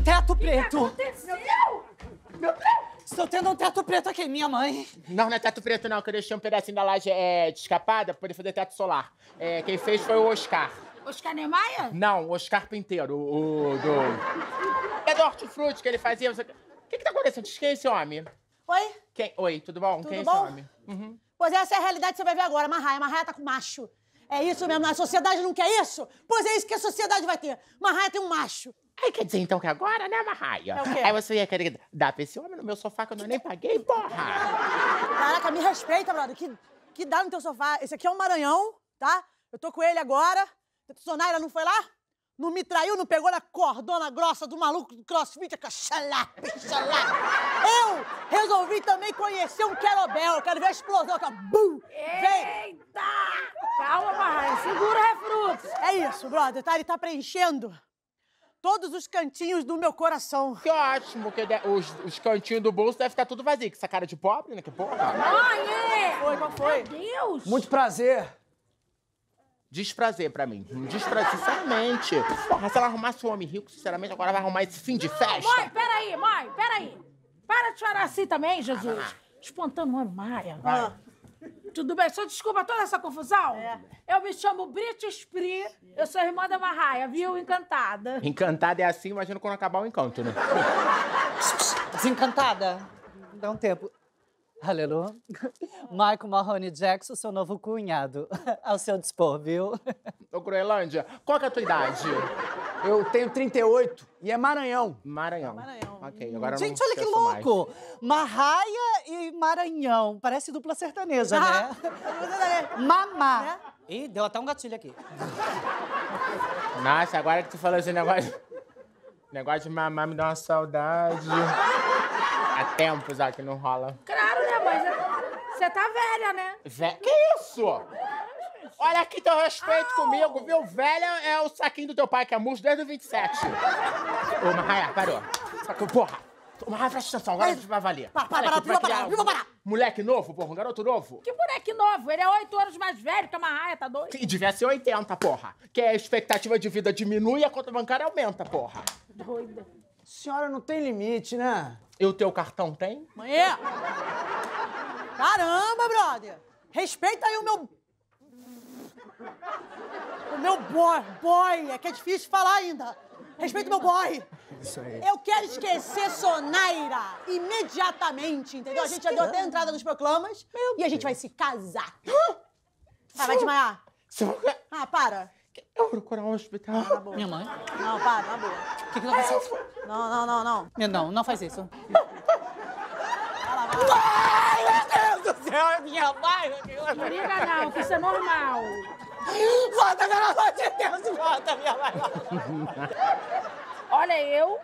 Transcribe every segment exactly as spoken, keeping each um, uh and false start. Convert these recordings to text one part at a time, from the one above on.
teto preto. O que aconteceu? Meu Deus! Estou tendo um teto preto aqui, minha mãe. Não, não é teto preto, não, que eu deixei um pedacinho da laje é, descapada pra poder fazer teto solar. É, quem fez foi o Oscar. Oscar Niemeyer? Não, o Oscar Pinteiro, o, o do... É do hortifruti que ele fazia. O que que tá acontecendo? Quem é esse homem? Oi? Quem? Oi, tudo bom? Tudo Quem é bom? esse homem? Uhum. Pois essa é a realidade que você vai ver agora. Marraia. Marraia tá com macho. É isso mesmo. A sociedade não quer isso? Pois é isso que a sociedade vai ter. Marraia tem um macho. Aí quer dizer então que agora, né, Marraia? É o quê? Aí você ia querer dar pra esse homem no meu sofá que eu não nem paguei, porra! Caraca, me respeita, brother. Que, que dá no teu sofá. Esse aqui é um Maranhão, tá? Eu tô com ele agora. Sonaira não foi lá? Não me traiu, não pegou na cordona grossa do maluco do crossfit, xalá, xalá. Eu resolvi também conhecer um querobel. Eu quero ver a explosão, aqui, ó. Bum! Vem! Eita! Calma, Marraia. Segura o refrutos. É isso, brother, tá? Ele tá preenchendo todos os cantinhos do meu coração. Que ótimo, porque de- os, os cantinhos do bolso devem estar tudo vazio, que essa cara de pobre, né? Que porra. Mãe! Foi, qual foi? Meu Deus! Muito prazer. Desprazer pra mim. Desprazer, sinceramente. Porra, se ela arrumasse um homem rico, sinceramente, agora vai arrumar esse fim de festa. Mãe, peraí, mãe, peraí. Para de chorar assim também, Jesus. Espantando o homem, Maia. Ah. Tudo bem, só desculpa toda essa confusão? É. Eu me chamo Brit Spree, eu sou irmã da Marraia, viu? Encantada. Encantada é assim, imagina quando acabar o encanto, né? Desencantada. Dá um tempo. Aleluia. Michael Mahoney Jackson, seu novo cunhado. Ao seu dispor, viu? Ô, Groenlândia, qual que é a tua idade? Eu tenho trinta e oito e é Maranhão. Maranhão. Maranhão. Ok, agora eu Gente, não olha que esqueço mais. louco! Marraia e Maranhão. Parece dupla sertaneja, né? Mamá. Né? Ih, deu até um gatilho aqui. Nossa, agora que tu falou esse negócio... Negócio de mamar me dá uma saudade. Há tempos ó, que não rola. Claro, né, mãe? Você tá velha, né? Vé... Que isso? Olha aqui teu respeito comigo, viu? Velha é o saquinho do teu pai, que é murcho desde o vinte e sete. Ô, Marraia, parou. Porra. Ô, Marraia, presta atenção, agora a gente vai valer. Para, para, Olha para, aqui, tu vai para, criar para, para, para. um Moleque novo, porra, um garoto novo. Que boneco novo, ele é oito anos mais velho que a Marraia, tá doido? E devia ser oitenta, porra. Que a expectativa de vida diminui e a conta bancária aumenta, porra. Doida. Senhora não tem limite, né? E o teu cartão tem? Mãe, é. Caramba, brother. Respeita aí o meu... O meu boy. Boy. É que é difícil falar ainda. Respeita o meu boy. Isso aí. Eu quero esquecer Sonaira imediatamente, entendeu? A gente já deu até a entrada nos proclamas e a gente vai se casar. Ah, vai desmaiar. Ah, para. Eu vou procurar um hospital. Na boa. Minha mãe? Não, para, na boa. O que que tá acontecendo? Não, não, não, não. Minha- Não, não faz isso. Ai, meu Deus do céu, minha mãe! Não liga não, que isso é normal. Volta, pelo amor de Deus, volta, minha mãe! Olha, eu...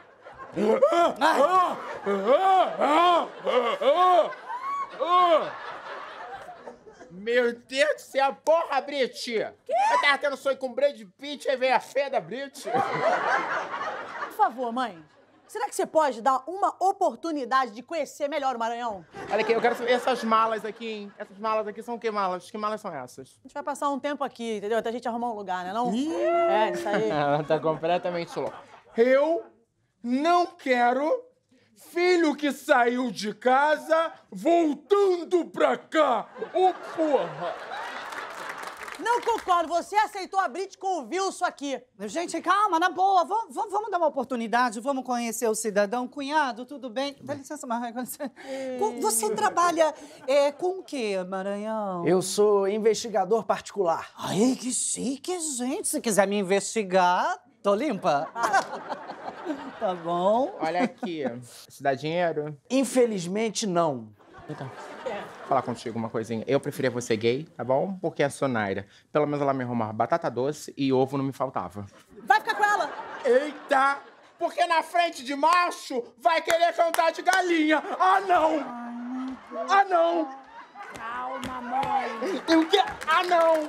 Meu Deus do céu, porra, Brit! Eu tava tendo sonho com o Brad Pitt, aí veio a fé da Brit. Por favor, mãe. Será que você pode dar uma oportunidade de conhecer melhor o Maranhão? Olha aqui, eu quero saber essas malas aqui, hein? Essas malas aqui são que malas? Que malas são essas? A gente vai passar um tempo aqui, entendeu? Até a gente arrumar um lugar, né não? É, isso aí. Ela tá completamente louca. Eu não quero filho que saiu de casa voltando pra cá. Ô, porra! Não concordo, você aceitou a Brit com o Wilson aqui. Gente, calma, na boa. Vamos, vamos, vamos dar uma oportunidade, vamos conhecer o cidadão. Cunhado, tudo bem? Dá licença, Marraia. com licença. Com- Você trabalha é, com o quê, Maranhão? Eu sou investigador particular. Ai, que chique, gente. Se quiser me investigar, tô limpa. Tá bom. Olha aqui, isso dá dinheiro? Infelizmente, não. Então, vou falar contigo uma coisinha. Eu preferia você gay, tá bom? Porque a Sonaira, pelo menos ela me arrumava batata doce e ovo não me faltava. Vai ficar com ela. Eita! Porque na frente de macho vai querer cantar de galinha. Ah, não! Ah, não! Calma, mãe. O quê? Ah, não!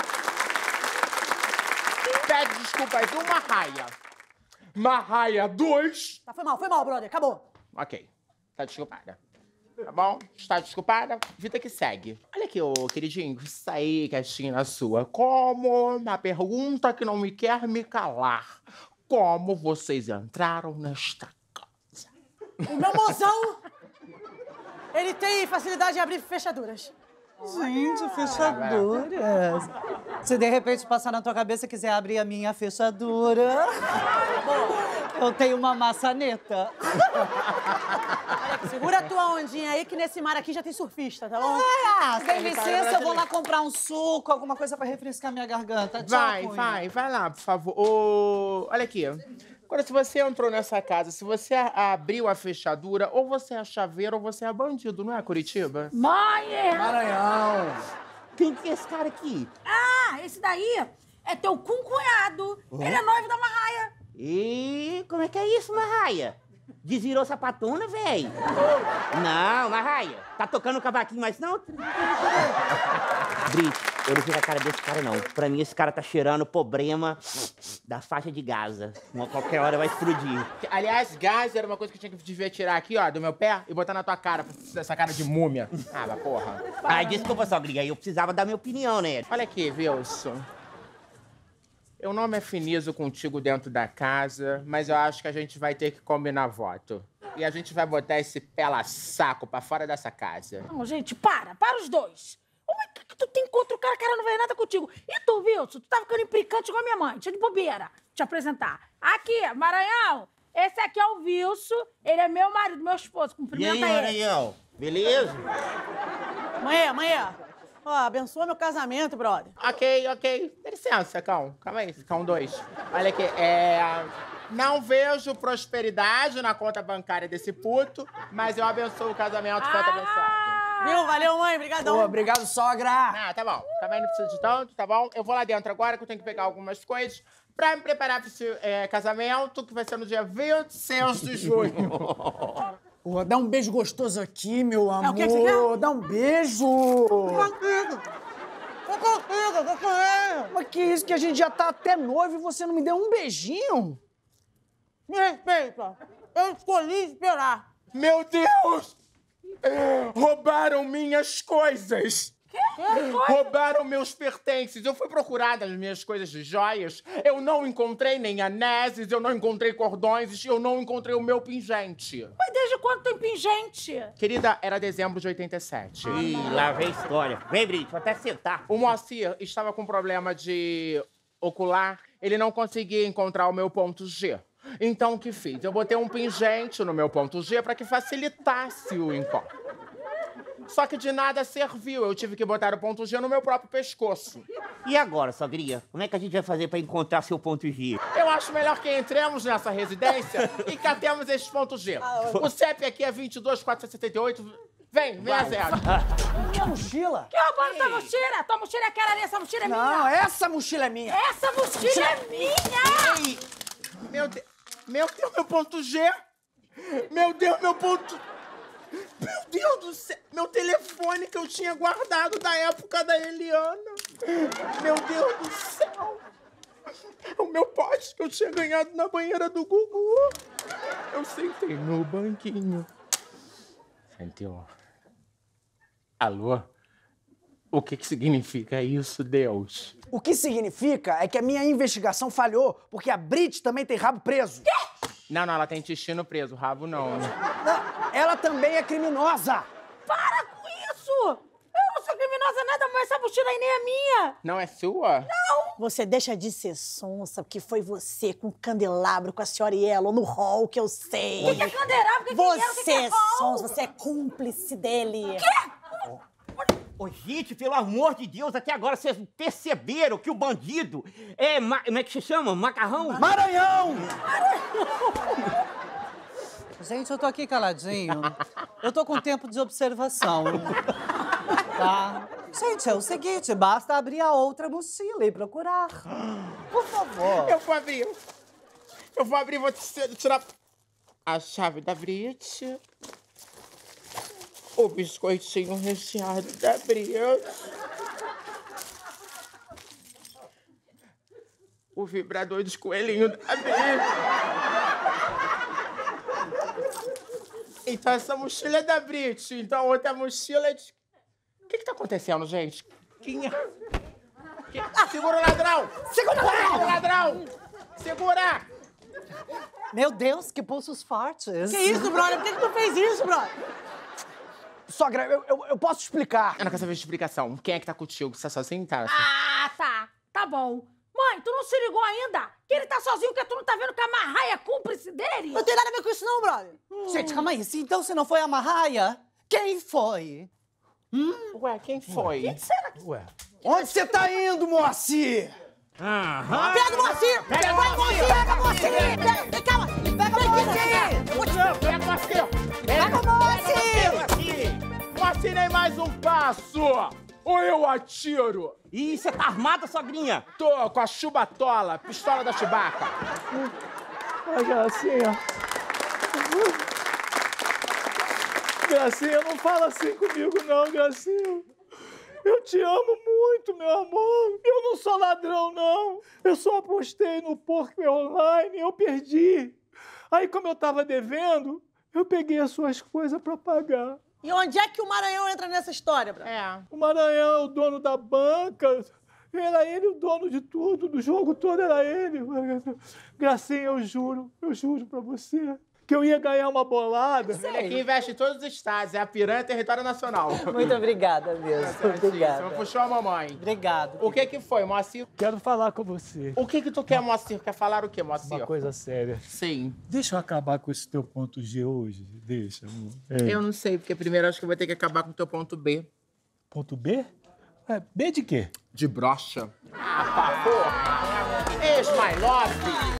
Pede desculpa aí, viu, Marraia? Marraia dois. Tá, foi mal, foi mal, brother. Acabou. Ok, tá desculpada. Tá bom? Está desculpada? Vida que segue. Olha aqui, ô queridinho, isso aí, quietinho na sua. Como? Na pergunta que não me quer me calar. como vocês entraram nesta casa. O meu mozão, ele tem facilidade em abrir fechaduras. Gente, fechaduras. Se de repente passar na tua cabeça e quiser abrir a minha fechadura, eu tenho uma maçaneta. Olha, segura a tua ondinha aí, que nesse mar aqui já tem surfista, tá bom? Ah, sem licença, eu vou lá comprar um suco, alguma coisa pra refrescar minha garganta. Tchau, Vai, Cunha. vai, vai lá, por favor. Ô, olha aqui. Agora, se você entrou nessa casa, se você a- abriu a fechadura, ou você é chaveiro ou você é bandido, não é, Curitiba? Mãe! Maranhão. Quem que é esse cara aqui? Ah, esse daí é teu cunhado. Ele é noivo da Marraia. E como é que é isso, Marraia? Desvirou sapatona, véi? Não, Marraia, tá tocando cavaquinho mais não? Brito, eu não fico a cara desse cara, não. Pra mim, esse cara tá cheirando problema da faixa de Gaza. Uma qualquer hora vai explodir. Aliás, gás era uma coisa que eu tinha que devia tirar aqui, ó, do meu pé e botar na tua cara, essa cara de múmia. Ah, mas porra. Ai, desculpa só, Gringa, eu precisava dar minha opinião, né? Olha aqui, Wilson. Eu não me afinizo contigo dentro da casa, mas eu acho que a gente vai ter que combinar voto. E a gente vai botar esse pela-saco pra fora dessa casa. Não, gente, para, para os dois. Como é que, que tu tem contra o cara, cara não veio nada contigo? E tu, Wilson, tu tá ficando implicante igual a minha mãe, deixa de bobeira. Te apresentar. Aqui, Maranhão, esse aqui é o Wilson, ele é meu marido, meu esposo, E cumprimenta aí, ele. Maranhão? Beleza? Amanhã, amanhã. Ó, abençoa meu casamento, brother. Ok, ok. Dá licença, Cão. Calma aí, Cão dois. Olha aqui, é... Não vejo prosperidade na conta bancária desse puto, mas eu abençoo o casamento que foi abençoado. Viu? Valeu, mãe. Obrigadão. Pô, obrigado, sogra. Ah, tá bom. Também não precisa de tanto, tá bom? Eu vou lá dentro agora, que eu tenho que pegar algumas coisas pra me preparar pra esse é, casamento, que vai ser no dia vinte e seis de junho. Pô, dá um beijo gostoso aqui, meu amor. o que que você quer? Dá um beijo. Mas que isso, que a gente já tá até noivo e você não me deu um beijinho? Me respeita. Eu escolhi esperar. Meu Deus! Roubaram minhas coisas! Roubaram meus pertences. Eu fui procurar nas minhas coisas de joias. Eu não encontrei nem anéis, eu não encontrei cordões, eu não encontrei o meu pingente. Mas desde quando tem pingente? Querida, era dezembro de oitenta e sete. Ih, lá vem a história. Vem, Brito, vou até sentar. O Moacir estava com problema de ocular. Ele não conseguia encontrar o meu ponto G. Então, o que fiz? Eu botei um pingente no meu ponto G para que facilitasse o encontro. Só que de nada serviu. Eu tive que botar o ponto G no meu próprio pescoço. E agora, sogrinha? Como é que a gente vai fazer pra encontrar seu ponto G? Eu acho melhor que entremos nessa residência e catemos esses pontos G. O C E P aqui é vinte e dois, quatrocentos e setenta e oito. Vem, vem a zero. Minha mochila? Que roubando tua mochila? Tua mochila é aquela ali, essa mochila é minha. Não, essa mochila é minha. Essa mochila é minha! Meu Deus, meu Deus, meu ponto G. Meu Deus, meu ponto... Meu Deus do céu, meu telefone que eu tinha guardado da época da Eliana. Meu Deus do céu. O meu pote que eu tinha ganhado na banheira do Gugu. Eu sentei no banquinho. Sentiu? Alô? O que que significa isso, Deus? O que significa é que a minha investigação falhou, porque a Brit também tem rabo preso. Não, não, ela tem intestino preso, rabo não. Não, ela também é criminosa. Para com isso! Eu não sou criminosa nada, mas essa mochila aí nem é minha! Não é sua? Você deixa de ser sonsa, porque foi você com o candelabro, com a senhora Yellow no hall, que eu sei. O que é canderário? O que é dinheiro? O que Você é é rol? sonsa, você é cúmplice dele. Ô, gente, pelo amor de Deus, até agora vocês perceberam que o bandido é... Ma... Como é que se chama? Macarrão? Maranhão! Gente, eu tô aqui caladinho. Eu tô com tempo de observação. Tá? Gente, é o seguinte, basta abrir a outra mochila e procurar. Por favor. Eu vou abrir. Eu vou abrir, vou tirar a chave da Brit. O biscoitinho recheado da Brit. O vibrador de coelhinho da Brit. Então essa mochila é da Brit. Então a outra mochila é de... O que que tá acontecendo, gente? Quem é? Que- Segura o ladrão! Segura o ladrão! Segura! Meu Deus, que pulsos fortes. Que isso, brother? Por que, que tu fez isso, brother? Sogra, eu, eu, eu posso explicar. Eu não quero saber de explicação. Quem é que tá contigo? Você tá sozinho, tá? Ah, tá. Tá bom. Mãe, tu não se ligou ainda? Que ele tá sozinho, que tu não tá vendo que a Marraia é cúmplice dele? Não tem nada a ver com isso não, brother. Gente, calma aí. Se então se não foi a Marraia, quem foi? Ué, quem foi? Quem será que... Ué, onde você tá indo, Moacir? Aham. Pega o Moacir! Pega o Moacir! Pega o Moacir! Pega... Calma! Pega o Moacir! Pega o Moacir! Pega o Moacir! Moacir, nem mais um passo! Ou eu atiro! Ih, você tá armada, sogrinha? Tô com a chubatola, pistola da Chewbacca. Ai, Gracinha. Gracinha, não fala assim comigo, não, Gracinha. Eu te amo muito, meu amor. Eu não sou ladrão, não. Eu só apostei no poker online e eu perdi. Aí, como eu tava devendo, eu peguei as suas coisas pra pagar. E onde é que o Maranhão entra nessa história, brother? É. O Maranhão é o dono da banca. Era ele o dono de tudo, do jogo todo era ele. Gracinha, eu juro, eu juro pra você que eu ia ganhar uma bolada. Ele aqui investe em todos os estados, é a piranha território nacional. Muito obrigada mesmo. Você Obrigada. puxou a mamãe. Obrigado. O que que foi, Moacir? Quero falar com você. O que que tu quer, Moacir? Quer falar o quê, Moacir? Uma coisa séria. Sim. Deixa eu acabar com esse teu ponto G hoje. Deixa, amor. Eu não sei, porque primeiro acho que eu vou ter que acabar com o teu ponto B. Ponto B? É, B de quê? De brocha. Ah, pá, porra! Ex my love!